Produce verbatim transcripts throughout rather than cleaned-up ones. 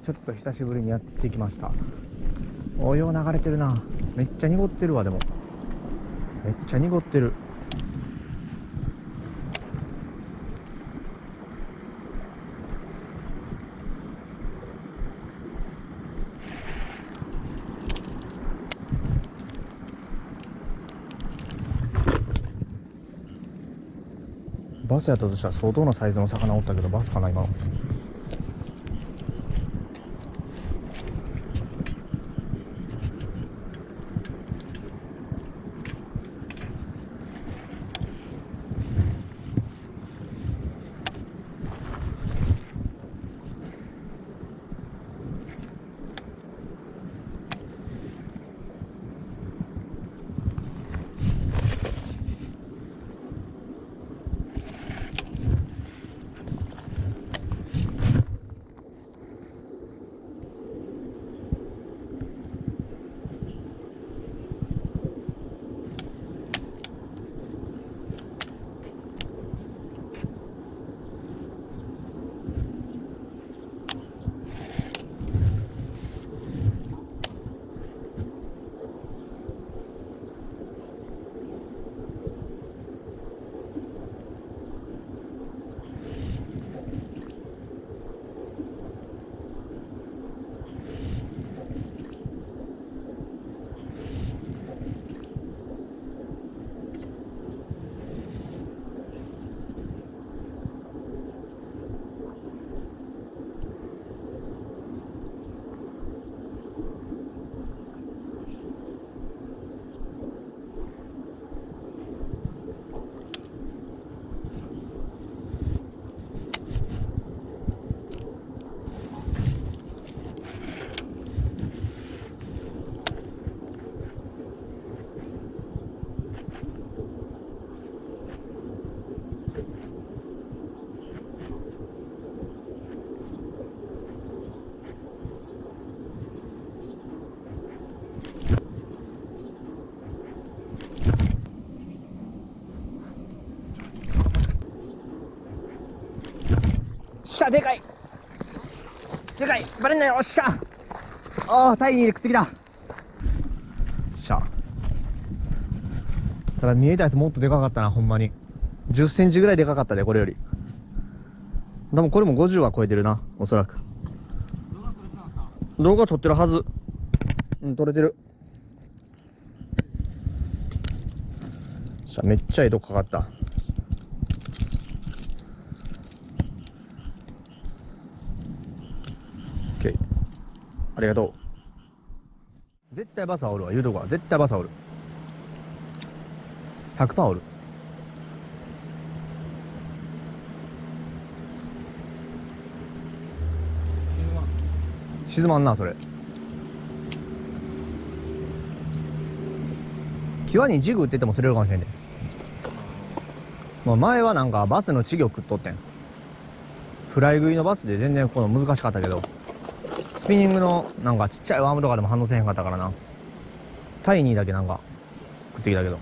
ちょっと久しぶりにやってきました。お湯流れてるな。めっちゃ濁ってるわ。でもめっちゃ濁ってる。バスやったとしたら相当なサイズの魚おったけど、バスかな今の。しゃ、でかいでかい、バレんなよ。おっしゃ、ああ、タイに食ってきた。しゃ、ただ見えたやつもっとでかかったな。ほんまにじゅっセンチぐらいでかかったで、これより。でもこれもごじゅうは超えてるな、おそらく。動画撮ってるはず。うん、撮れてる。しゃ、めっちゃええとこかかった。ありがとう。絶対バスはおるわ、言うとこは。絶対バスはおる。ひゃくパーセントおる。沈まんな、それ。際にジグ打ってても釣れるかもしれんで。まあ、前はなんかバスの稚魚食っとってん。フライ食いのバスで全然この難しかったけど、スピニングのなんかちっちゃいワームとかでも反応せへんかったからな。タイニーだけなんか食ってきたけど。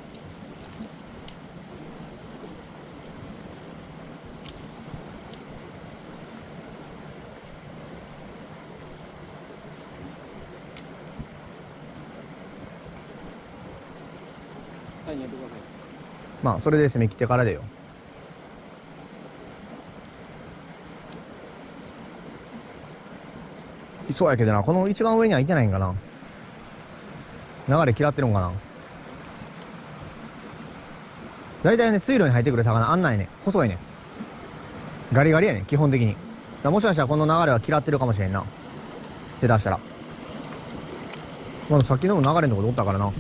まあそれで攻め切ってからでよ。そうやけどな、この一番上にはいてないんかな。流れ嫌ってるんかな。大体ね、水路に入ってくる魚あんないね。細いね。ガリガリやね、基本的に。だもしかしたらこの流れは嫌ってるかもしれんな。手出したら。まださっきの流れのとこでおったからな。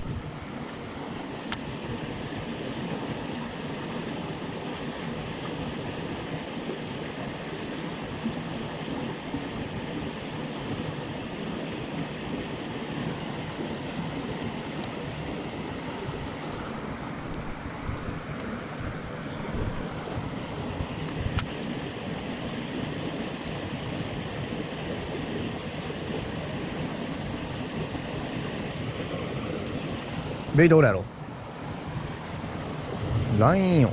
ベイトおるやろ。ラインよ。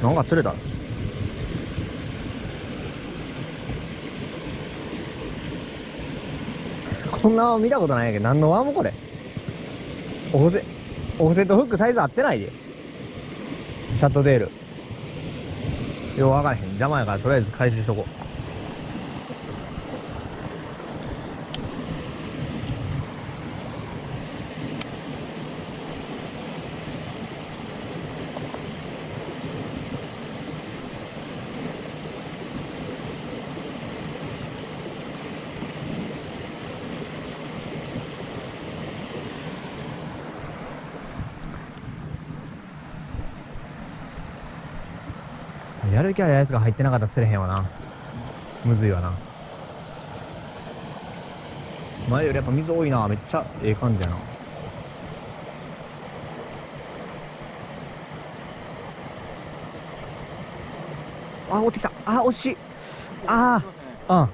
なんか釣れた。こんな見たことないけど、何のワームこれ。オフセオフセットフックサイズ合ってないで。シャットテールよう分からへん。邪魔やからとりあえず回収しとこう。やる気あるやつが入ってなかったら釣れへんわな。むずいわな。前よりやっぱ水多いな。めっちゃええ感じやな。あ、追ってきた。あ、惜しい。ああ、うん。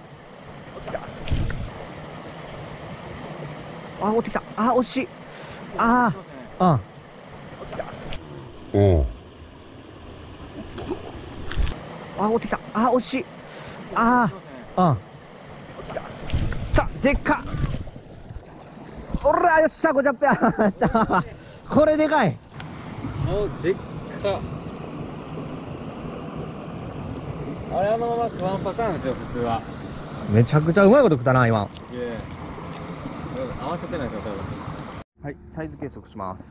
あ、追ってきた。あ、惜しい。ああ、うん。うん。あ、追ってきた。あ、惜しい。ああ、うん。来た。でっか。おら、よっしゃ、ごジャップやったこれでかい。 あ、でっか。あれ、あのまま食わんパターンですよ、普通は。 めちゃくちゃうまいこと食ったな、今。 いえ。合わせてないですよ、多分。 はい、サイズ計測します。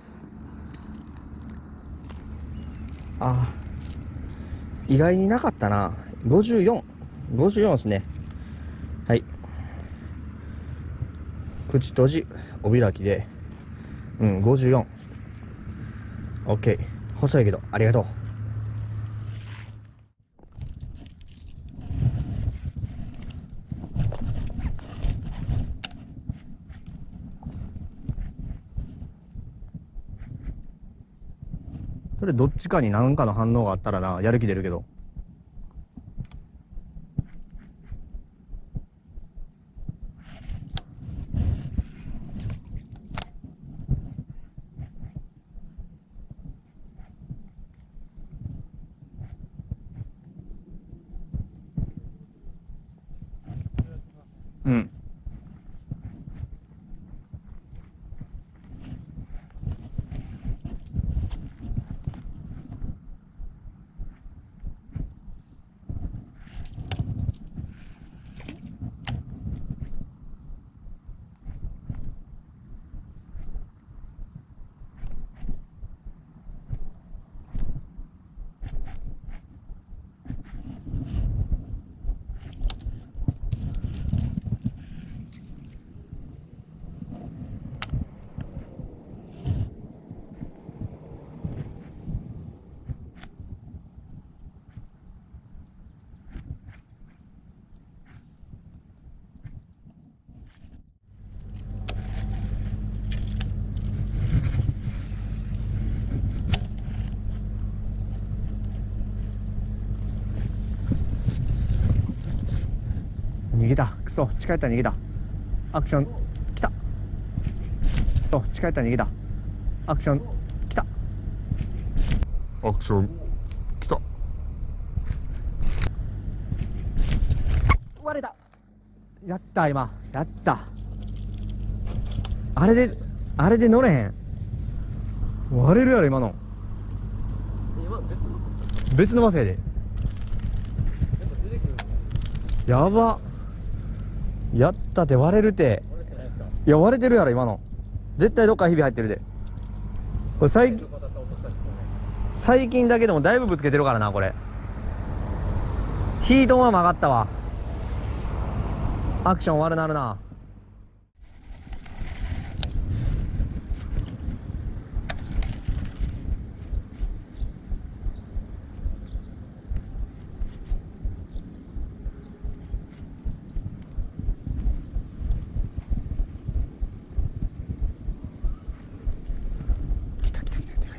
あ、意外になかったな。ごじゅうよん。ごじゅうよんですね。はい。口閉じ、お開きで。うん、ごじゅうよん。オッケー。細いけど、ありがとう。それどっちかに何かの反応があったらな、やる気出るけど。うん。逃げた。くそ、近寄ったら逃げた。アクション来た。そう、近寄ったら逃げた。アクション来た。 アクション来た。 割れた。やった今。やった。あれであれで乗れへん。割れるやろ今の。 今別の別のバスやで。 やっぱ出てくるんですね。 やば。やったて。割れるて。 割れてないですか。 いや割れてるやろ今の。絶対どっかひび入ってるで。これ最近落とした人ね。 最近だけでもだいぶぶつけてるからなこれ。ヒートは曲がったわ。アクション悪なるな。来た来た来た来た。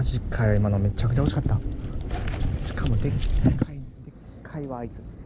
ジかよ、今のめちゃくちゃ惜しかった。しかもでっかいでっかいわあいつ。